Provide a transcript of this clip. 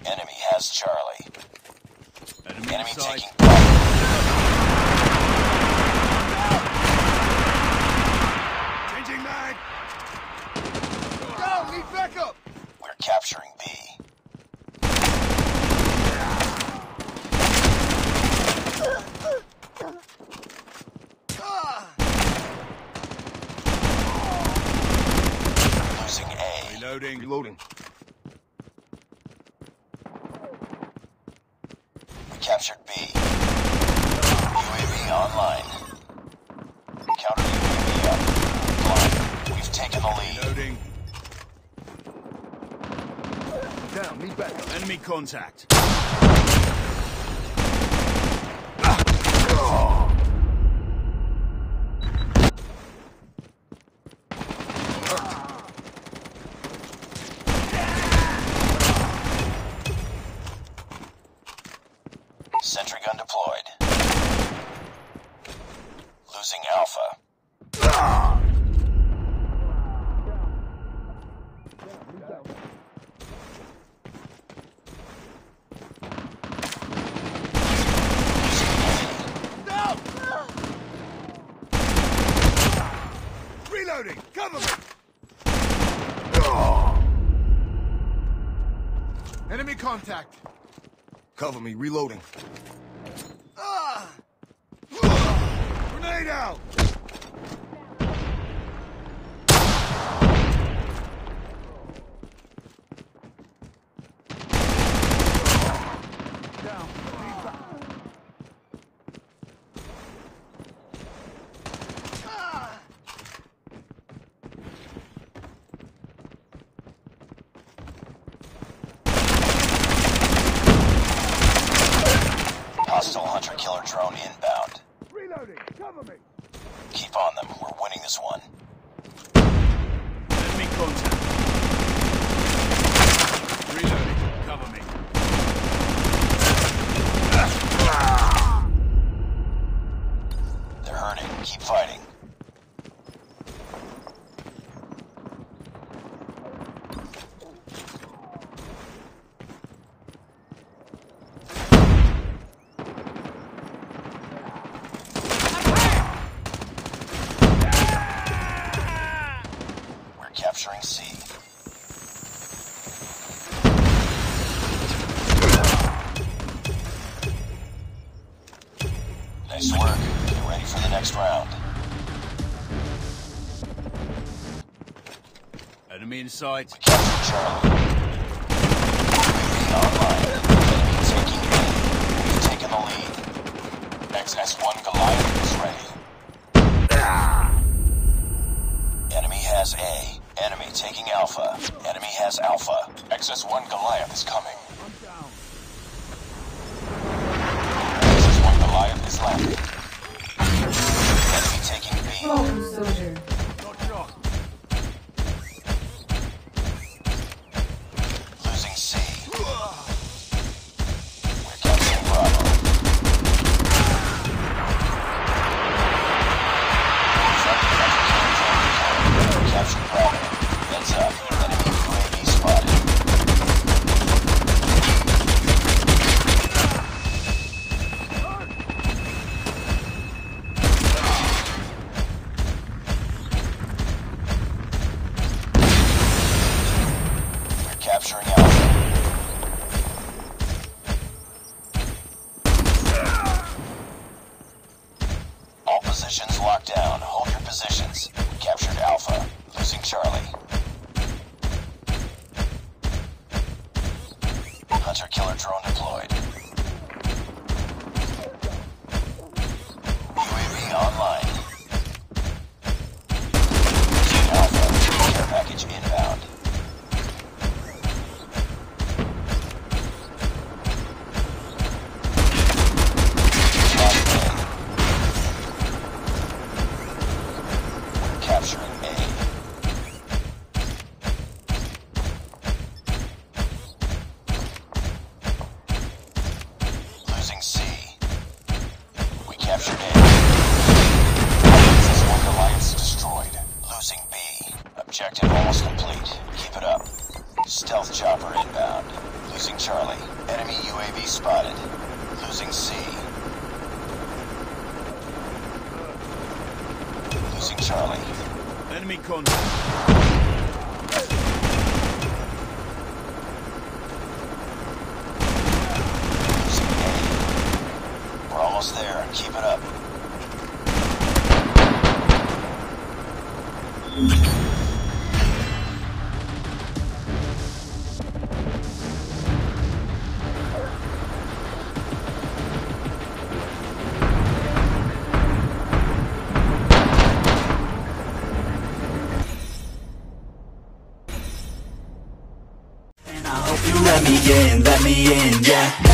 Enemy has Charlie. Enemy taking Changing mag! Go! Need backup! We're capturing B. Losing A. Reloading. Reloading. We captured B. UAV online. Counter UAV up. Blind. We've taken the lead. Reloading. Down, need backup. Enemy contact. Sentry gun deployed. Losing Alpha. Reloading! Cover me! Enemy contact! Cover me, reloading. Grenade out! Down. Hostile hunter-killer drone inbound. Reloading! Cover me! Keep on them. We're winning this one. Enemy contact. Reloading. Cover me. They're hurting. Keep fighting. We're capturing C. Nice work. Get ready for the next round. Enemy in sight. We captured Charlie. UAV online. Enemy taking A. We've taken the lead. XS-1 Goliath is ready. Enemy has A. Enemy taking Alpha. Enemy has Alpha. XS-1 Goliath is coming. I'm down. XS-1 Goliath is landing. Enemy taking B. Welcome, soldier. Got shot. Losing C. We're capturing Bravo. Captured Bravo. Heads up. Enemy UAV spotted. We're capturing Alpha. All positions locked down. Hold your positions. We captured Alpha. Losing Charlie. Hunter-killer drone deployed. UAV online. Losing Alpha. Care package inbound. Lost A. We're capturing A. Losing C. We captured A. XS-1 Alliance destroyed. Losing B. Objective almost complete. Keep it up. Stealth chopper inbound. Losing Losing Charlie. Enemy UAV spotted. Losing C. Losing Charlie. Enemy contact. Losing A. We're almost there. Keep it up. Let me in, yeah.